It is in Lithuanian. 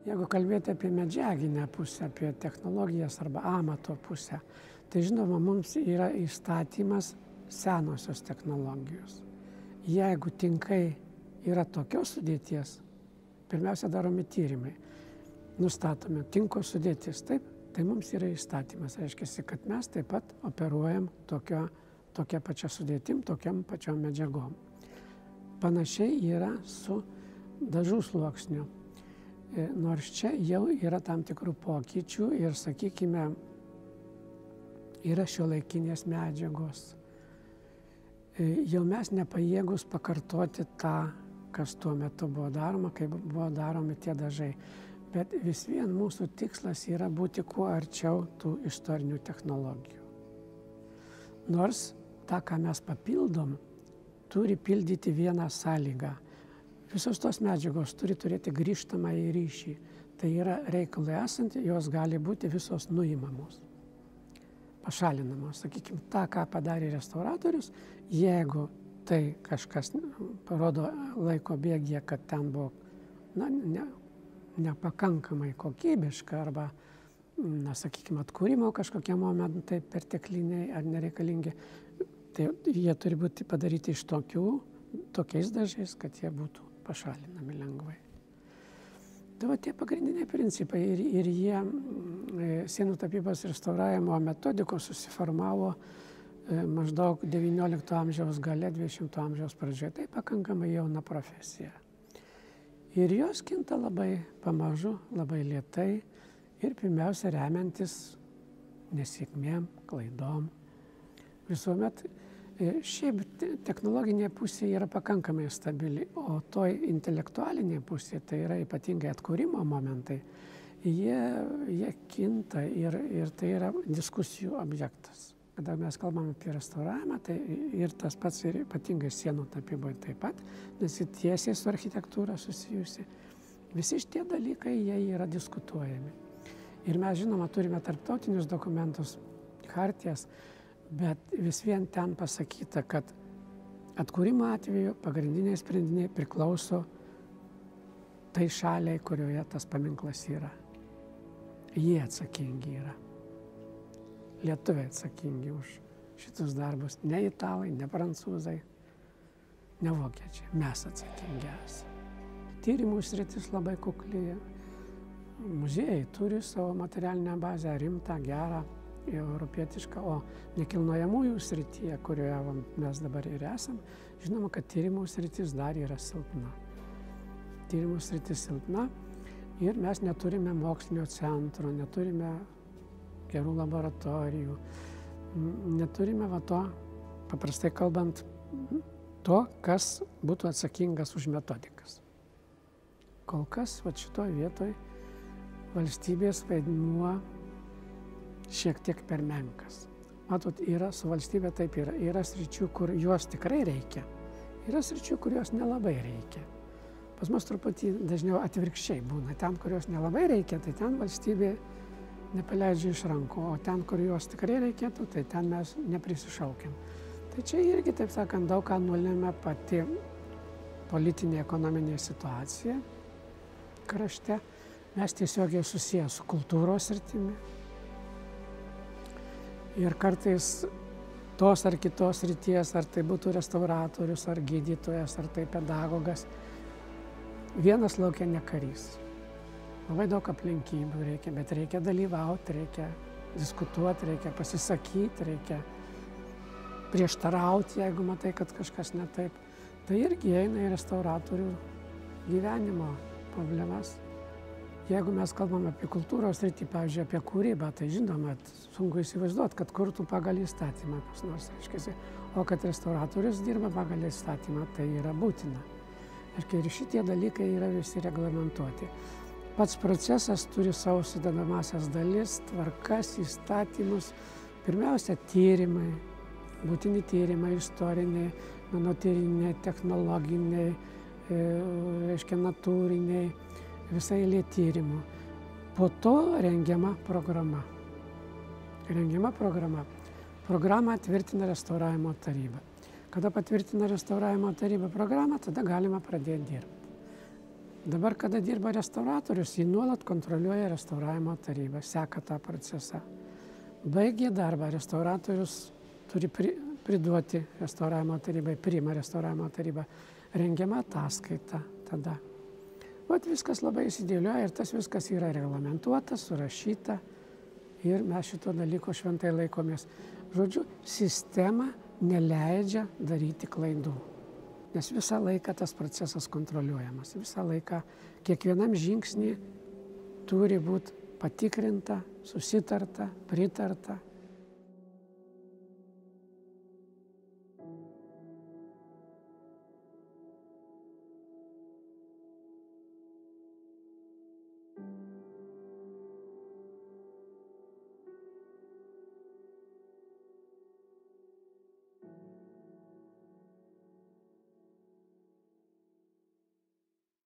Jeigu kalbėti apie medžiaginę pusę, apie technologijas arba amato pusę, tai žinoma, mums yra įstatymas senosios technologijos. Jeigu tinkai yra tokios sudėties, pirmiausia daromi tyrimai. Nustatome tinko sudėtis, taip, tai mums yra įstatymas. Reiškia, kad mes taip pat operuojam tokia pačia sudėtim, tokiam pačiom medžiagom. Panašiai yra su dažų sluoksniu. Nors čia jau yra tam tikrų pokyčių ir, sakykime, yra šiuolaikinės medžiagos. Jau mes nepajėgus pakartoti tą, kas tuo metu buvo daroma, kaip buvo daromi tie dažai. Bet vis vien mūsų tikslas yra būti kuo arčiau tų istorinių technologijų. Nors tą, ką mes papildom, turi pildyti vieną sąlygą. Visos tos medžiagos turi turėti grįžtamąjį ryšį. Tai yra reikalui esant, jos gali būti visos nuimamos, pašalinamos. Sakykime, tą, ką padarė restauratorius, jeigu tai kažkas parodo laiko bėgyje, kad ten buvo nepakankamai kokybiška arba, sakykime, atkūrimo kažkokie momentai pertekliniai ar nereikalingi, tai jie turi būti padaryti iš tokiais dažais, kad jie būtų pašalinami lengvai. Tai tie pagrindiniai principai ir jie sienų tapybos restauravimo metodikos susiformavo maždaug XIX amžiaus gale, XX amžiaus pradžioje. Tai pakankamai jauna profesija. Ir jos kinta labai pamažu, labai lėtai ir pirmiausia remiantis nesėkmėm, klaidom. Visuomet šiaip technologinė pusė yra pakankamai stabili, o toj intelektualinė pusė, tai yra ypatingai atkūrimo momentai, jie kinta ir tai yra diskusijų objektas. Kada mes kalbame apie restauravimą, tai ir tas pats ir ypatingai sienų tapyboje taip pat, nes jie tiesiai su architektūra susijusi. Visi šitie dalykai, jie yra diskutuojami. Ir mes, žinoma, turime tarptautinius dokumentus, chartijas, bet vis vien ten pasakyta, kad atkūrimo atveju pagrindiniai sprendiniai priklauso tai šaliai, kurioje tas paminklas yra. Jie atsakingi yra. Lietuviai atsakingi už šitus darbus. Ne italai, ne prancūzai, ne vokiečiai. Mes atsakingi esame. Tyrimų sritis labai kukli. Muziejai turi savo materialinę bazę, rimtą, gerą, europietišką, o nekilnojamųjų srityje, kurioje mes dabar ir esam, žinoma, kad tyrimų sritis dar yra silpna. Tyrimų sritis silpna ir mes neturime mokslinio centro, neturime gerų laboratorijų, neturime paprastai kalbant, to, kas būtų atsakingas už metodikas. Kol kas šitoje vietoje valstybės vaidmuo šiek tiek per menkas. Matot, su valstybė taip yra sričių, kur jos tikrai reikia, yra sričių, kur jos nelabai reikia. Pas mus truputį dažniau atvirkščiai būna. Ten, kur jos nelabai reikia, tai ten valstybė nepaleidžia iš rankų, o ten, kur jos tikrai reikėtų, tai ten mes neprisišaukiam. Tai čia irgi, taip sakant, daug ką nulėmė pati politinė ekonominė situacija krašte. Mes tiesiogiai susiję su kultūros sritimi. Ir kartais tos ar kitos srities, ar tai būtų restauratorius, ar gydytojas, ar tai pedagogas, vienas laukia ne karys. Labai daug aplinkybių reikia, bet reikia dalyvauti, reikia diskutuoti, reikia pasisakyti, reikia prieštarauti, jeigu matai, kad kažkas ne taip. Tai irgi eina į restauratorių gyvenimo problemas. Jeigu mes kalbam apie kultūros sritį, pavyzdžiui, apie kūrybą, tai žinoma, sunku įsivaizduoti, kad kurtų pagal įstatymą kas nors, reiškia, o kad restauratorius dirba pagal įstatymą, tai yra būtina. Ir šitie dalykai yra visi reglamentuoti. Pats procesas turi savo sudedamąsias dalis, tvarkas, įstatymus. Pirmiausia, tyrimai, būtini tyrimai, istoriniai, menotyriniai, technologiniai, natūriniai, visai eilė tyrimų. Po to rengiama programa. Programą tvirtina restauravimo taryba. Kada patvirtina restauravimo taryba programą, tada galima pradėti dirbti. Dabar, kada dirba restauratorius, jį nuolat kontroliuoja restauravimo taryba, seka tą procesą. Baigė darbą, restauratorius turi priduoti restauravimo tarybai, priima restauravimo taryba, rengiama ataskaita tada. Vat viskas labai įsidėlioja ir tas viskas yra reglamentuota, surašyta ir mes šito dalyko šventai laikomės. Žodžiu, sistema neleidžia daryti klaidų, nes visą laiką tas procesas kontroliuojamas. Visą laiką kiekvienam žingsnį turi būti patikrinta, susitarta, pritarta.